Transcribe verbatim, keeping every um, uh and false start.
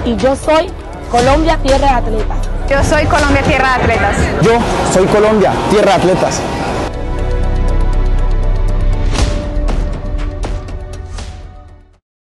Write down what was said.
Y yo soy Colombia Tierra de Atletas. Yo soy Colombia Tierra de Atletas. Yo soy Colombia Tierra de Atletas.